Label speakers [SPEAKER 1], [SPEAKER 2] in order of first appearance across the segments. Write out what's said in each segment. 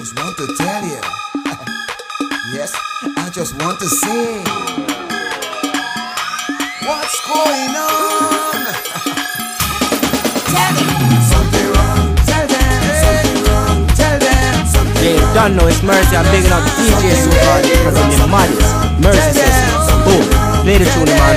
[SPEAKER 1] just want to tell you. Yes, I just want to say, what's going on? Tell them something wrong. Tell them something wrong. Tell them something wrong.
[SPEAKER 2] They don't know it's Mercy. I'm bigging up DJ so far because I'm the maddest. Mercy says, boom, play the tune, man.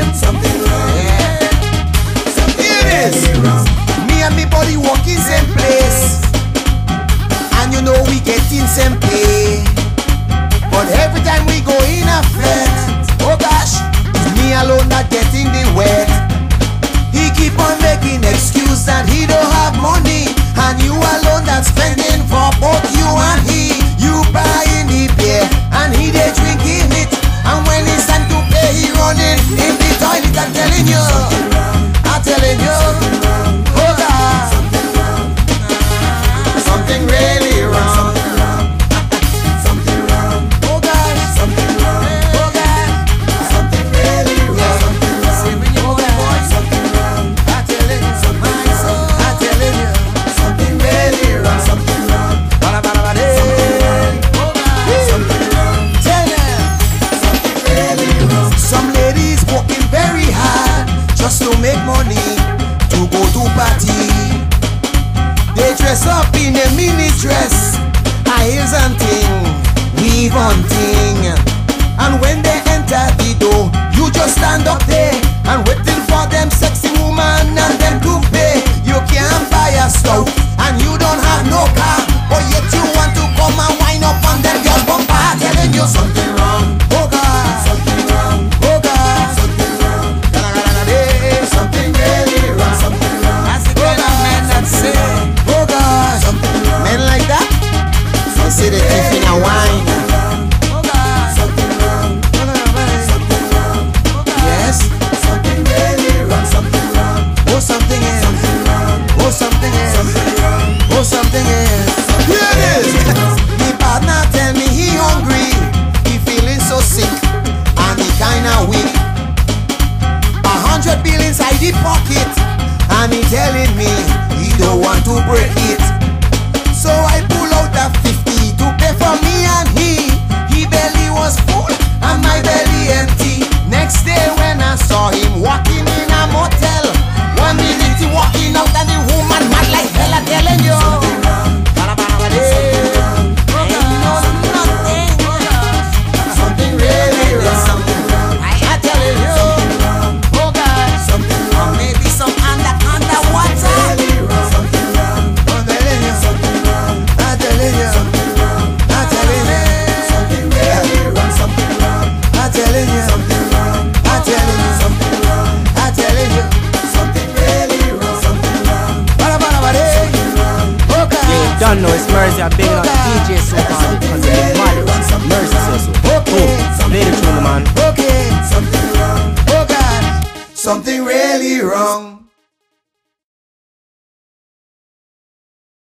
[SPEAKER 1] Here it is. Me and me body walking same place, and you know we getting same pay. But every time we go in a fete, oh gosh, it's me alone that getting the wet. He keep on making excuse that he don't have money, and you alone that's spending for both you and he. You buying the beer, and he they drinking it, and when it's time to pay, he running in the toilet. I'm telling you, I'm telling you, oh God, something really wrong. Dress up in a mini dress, high heels and ting, weave on ting. And when they enter the door, you just stand up there and waiting for them sexy woman and them to pay. You can't buy a stove and you don't have no car, but yet you want to come and wind up on them girls bumper. Telling you something wrong, oh God, something wrong, oh God, something wrong, something really wrong, something wrong. That's the kind of man that say, men like that, they say they thief in a wine. Something wrong, something wrong, yes, something really wrong, something wrong, oh something is, oh something is, oh something is. Here it is. Me partner tell me he hungry, he feeling so sick, and he kinda weak. 100 bill inside the pocket, and he telling me he don't want to break it. So I pull out a 50 to pay for me and he. He belly was full and my belly empty. Next day when I saw him walking in a motel, 1 minute he walking out and the woman mad like hell. I'm telling you, something wrong, something wrong, nothing, something really wrong, something wrong. I'm telling you, something wrong, oh God, something wrong, maybe some under water. Something wrong, I'm telling you, something wrong, I'm telling you, something wrong, I'm telling you, something really wrong, something wrong, I'm telling you, something wrong, I'm telling you, something wrong, I'm telling you, something really wrong, something wrong, something wrong, okay.
[SPEAKER 2] They don't know it's Mercy. I'm bigging up DJ so far because I'm the maddest. Mercy says so. Boom, play the tune, man.
[SPEAKER 1] Okay, something wrong, oh God, something really wrong.